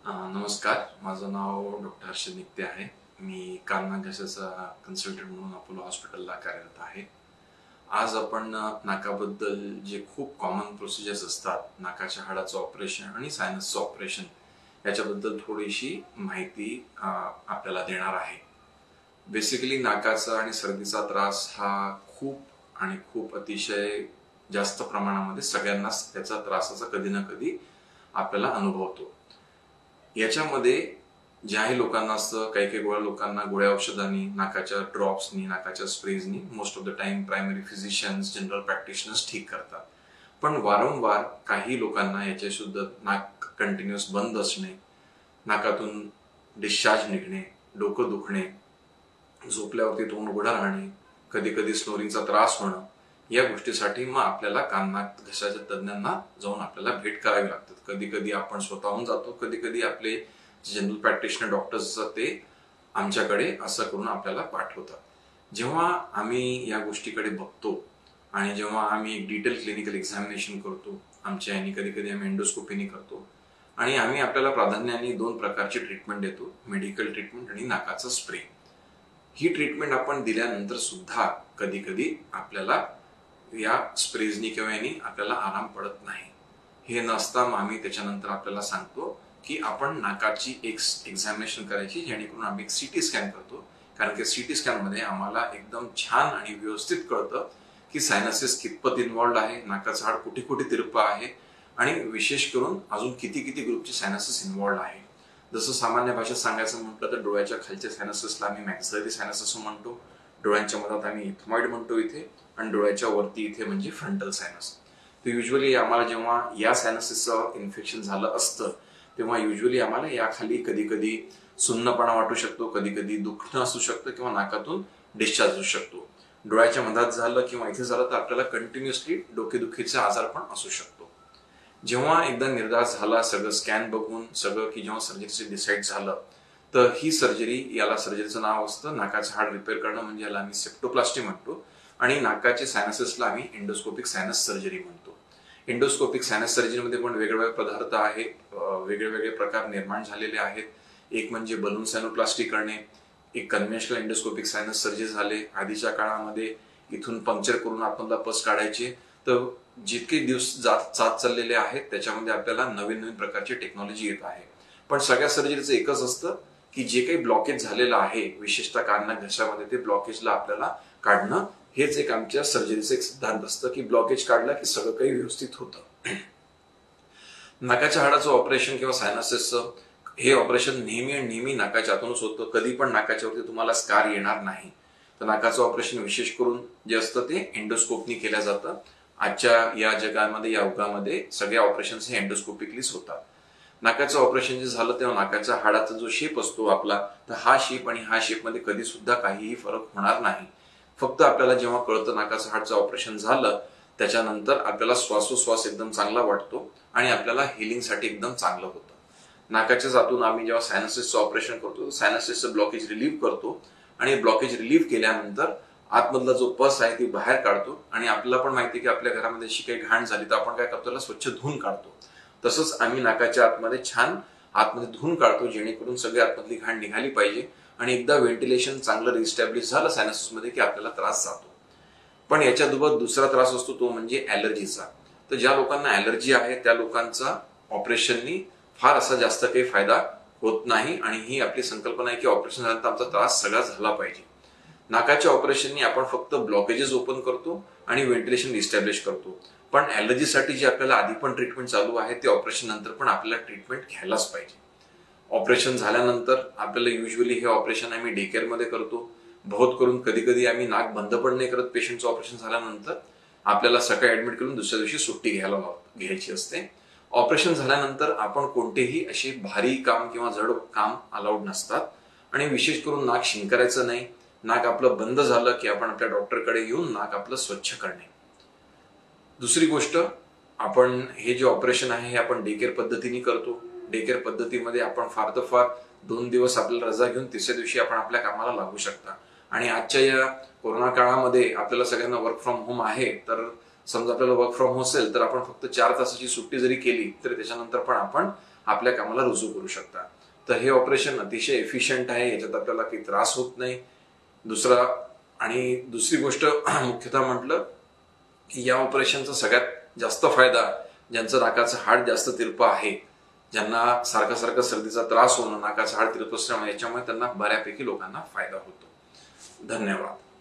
नमस्कार, माझं नाव डॉक्टर हर्षद निकते आहे. मी कान नाक घशाचा कन्सल्टंट म्हणून अपोलो हॉस्पिटलला कार्यरत आहे. आज आपण नाकाबद्दल जे खूप कॉमन प्रोसिजर्स असतात, नाकाच्या हाडाचं ऑपरेशन आणि सायनसचं ऑपरेशन याच्याबद्दल थोडीशी माहिती आपल्याला देणार आहे. बेसिकली नाकाचा आणि सर्दीचा त्रास हा खूप अतिशय जास्त प्रमाणामध्ये सगळ्यांनाच त्याचा त्रासाचा कधी ना कधी आपल्याला अनुभवतो. याच्यामध्ये ज्याही लोकांना असतं, काही काही गोळ्या लोकांना गोळ्या औषधांनी, नाकाच्या ड्रॉप्सनी, नाकाच्या स्प्रेजनी most of the time primary physicians, general practitioners ठीक करतात. पण वारंवार काही लोकांना याचे सुद्धा नाक कंटिन्युअस बंद असणे, नाकातून डिस्चार्ज निघणे, डोकं दुखणे, झोपल्यावरती तोंड उघडं राहणे, कधी कधी स्नोरिंगचा त्रास होणं, या गोष्टीसाठी मग आपल्याला कान नाक घशाच्या तज्ञांना जाऊन आपल्याला भेट करावी लागतात. कधी कधी आपण स्वतःहून जातो, कधी कधी आपले जनरल प्रॅक्टिशनर डॉक्टर्स असतात ते आमच्याकडे असं करून आपल्याला पाठवतात. जेव्हा आम्ही या गोष्टीकडे बघतो आणि जेव्हा आम्ही एक डिटेल क्लिनिकल एक्झामिनेशन करतो, आमच्या यांनी कधी कधी आम्ही एंडोस्कोपीनी करतो आणि आम्ही आपल्याला प्राधान्याने 2 प्रकारची ट्रीटमेंट देतो, मेडिकल ट्रीटमेंट आणि नाकाचा स्प्रे. ही ट्रीटमेंट आपण दिल्यानंतर सुद्धा कधी कधी आपल्याला या स्प्रेजनी किंवा यांनी आपल्याला आराम पडत नाही. हे नसता मग आम्ही त्याच्यानंतर आपल्याला सांगतो की आपण नाकाची एक एक्झामिनेशन करायची, जेणेकरून आम्ही एक सीटी स्कॅन करतो. कारण की सीटी स्कॅन मध्ये आम्हाला एकदम छान आणि व्यवस्थित कळतं की सायनसिस कितपत इन्व्हॉल्ड आहे, नाकाचं हाड कुठे कुठे तिरपं आहे आणि विशेष करून अजून किती किती ग्रुपचे सायनसिस इन्व्हॉल्ड आहे. जसं सामान्य भाषेत सांगायचं म्हटलं तर डोळ्याच्या खालच्या सायनसिसला आम्ही मॅक्झिलरी सायनसिस म्हणतो, डोळ्यांच्या मधात आम्ही इथमॉइड म्हणतो इथे, आणि डोळ्याच्या वरती इथे म्हणजे फ्रंटल सायनस. तर युजली आम्हाला जेव्हा या सायनसिसचं इन्फेक्शन झालं असतं तेव्हा युजली आम्हाला या खाली कधी कधी सुन्नपणा वाटू शकतो, कधी कधी दुखणं असू शकतं किंवा नाकातून डिस्चार्ज होऊ शकतो. डोळ्याच्या मधात झालं किंवा इथे झालं तर आपल्याला कंटिन्युअसली डोकेदुखीचे आजार पण असू शकतो. जेव्हा एकदा निर्धार झाला, सगळं स्कॅन बघून सगळं की जेव्हा सर्जरीचं डिसाईड झालं, तर ही सर्जरी, याला सर्जरीचं नाव असतं नाकाचं हाड रिपेअर करणं, म्हणजे याला आम्ही सेप्टोप्लास्टी म्हणतो, आणि नाकाचे सायनसिसला आम्ही एंडोस्कोपिक सायनस सर्जरी म्हणतो. एंडोस्कोपिक सायनस सर्जरीमध्ये पण वेगवेगळे पदार्थ आहेत, वेगळे प्रकार निर्माण झालेले आहेत. एक म्हणजे बलून सायनोप्लास्टी करणे, एक कन्व्हेन्शनल एंडोस्कोपिक सायनस सर्जरी झाले. आधीच्या काळामध्ये इथून पंक्चर करून आतमधला पस काढायचे. तर जितके दिवस जात चाललेले आहेत त्याच्यामध्ये आपल्याला नवीन प्रकारची टेक्नॉलॉजी येत आहे. पण सगळ्या सर्जरीचं एकच असतं की जे काही ब्लॉकेज झालेलं आहे, विशेषतः कान नाक घशामध्ये, ते ब्लॉकेजला आपल्याला काढणं, हेच एक आमच्या सर्जरीचं एक सिद्धांत असतं की ब्लॉकेज काढला की सगळं काही व्यवस्थित होतं. नाकाच्या हाडाचं ऑपरेशन किंवा सायनसिसचं हे ऑपरेशन नेहमी नाकाच्या आतूनच होतं. कधी पण नाकाच्या वरती तुम्हाला स्कार येणार नाही. तर नाकाचं ऑपरेशन विशेष करून जे असतं ते एंडोस्कोपनी केलं जातं. आजच्या या जगामध्ये, या युगामध्ये सगळ्या ऑपरेशन्स हे एंडोस्कोपिकलीच होतात. नाकाचं ऑपरेशन जे झालं तेव्हा नाकाच्या हाडाचा जो शेप असतो आपला, तर हा शेप आणि हा शेप मध्ये कधी सुद्धा काहीही फरक होणार नाही. फक्त आपल्याला जेव्हा कळतं नाकाचं हाडचं ऑपरेशन झालं, त्याच्यानंतर आपल्याला श्वासोश्वास एकदम चांगला वाटतो आणि आपल्याला हिलिंगसाठी एकदम चांगलं होतं. नाकाच्याच आतून आम्ही जेव्हा सायनसिसचं ऑपरेशन करतो, सायनसिसचं ब्लॉकेज रिलीव्ह करतो आणि ब्लॉकेज रिलीव्ह केल्यानंतर आतमधला जो पस आहे ती बाहेर काढतो. आणि आपल्याला पण माहिती की आपल्या घरामध्ये अशी काही घाण झाली तर आपण काय करतो, त्याला स्वच्छ धुवून काढतो. तसंच आम्ही नाकाच्या आतमध्ये छान आतमध्ये धुवून काढतो, जेणेकरून सगळी आतमधली घाण निघाली पाहिजे. आणि एकदा व्हेंटिलेशन चांगलं रिस्टॅब्लिश झालं सायनसिस मध्ये की आपल्याला त्रास जातो. पण याच्यासोबत दुसरा त्रास असतो, तो म्हणजे ॲलर्जीचा. तर ज्या लोकांना ॲलर्जी आहे त्या लोकांचा ऑपरेशननी फार असा जास्त काही फायदा होत नाही. आणि ही आपली संकल्पना आहे की ऑपरेशन झाल्यानंतर आमचा त्रास सगळा झाला पाहिजे. नाकाच्या ऑपरेशननी आपण फक्त ब्लॉकेजेस ओपन करतो आणि व्हेंटिलेशन रिस्टॅब्लिश करतो. पण ॲलर्जीसाठी जी आपल्याला आधी पण ट्रीटमेंट चालू आहे ते ऑपरेशन नंतर पण आपल्याला ट्रीटमेंट घ्यायलाच पाहिजे. ऑपरेशन झाल्यानंतर आपल्याला युजली हे ऑपरेशन आम्ही डे केअर मध्ये करतो. बहुत करून कधी कधी आम्ही नाक बंद पण नाही करत. पेशंटचं ऑपरेशन झाल्यानंतर आपल्याला सकाळी ऍडमिट करून दुसऱ्या दिवशी सुट्टी घ्यायची असते. ऑपरेशन झाल्यानंतर आपण कोणतेही अशी भारी काम किंवा जड काम अलाउड नसतात. आणि विशेष करून नाक शिंकारायचं नाही. नाक आपलं बंद झालं की आपण आपल्या डॉक्टरकडे येऊन नाक आपलं स्वच्छ करणे. दुसरी गोष्ट, आपण हे जे ऑपरेशन आहे हे आपण डे केअर पद्धतीने करतो. डे केअर पद्धतीमध्ये आपण फार तर फार 2 दिवस आपल्याला रजा घेऊन तिसऱ्या दिवशी आपण आपल्या कामाला लागू शकता. आणि आजच्या या कोरोना काळामध्ये आपल्याला सगळ्यांना वर्क फ्रॉम होम आहे. तर समजा आपल्याला वर्क फ्रॉम होम असेल तर आपण फक्त 4 तासाची सुट्टी जरी केली तरी त्याच्यानंतर पण आपण आपल्या कामाला रुजू करू शकता. तर हे ऑपरेशन अतिशय एफिशियंट आहे, याच्यात आपल्याला काही त्रास होत नाही. दुसरी गोष्ट मुख्यतः म्हटलं की या ऑपरेशनचा सगळ्यात जास्त फायदा ज्यांचं नाकाचं हाड जास्त तिरपं आहे, ज्यांना सारखा सारखा सर्दीचा त्रास होणं, नाकाचं हाड तिरपं असल्यामुळे याच्यामुळे त्यांना बऱ्यापैकी लोकांना फायदा होतो. धन्यवाद.